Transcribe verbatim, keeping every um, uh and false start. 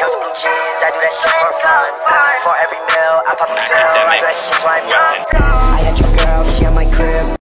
Count the blue cheese, I do that shit for fun. For every meal, I pop a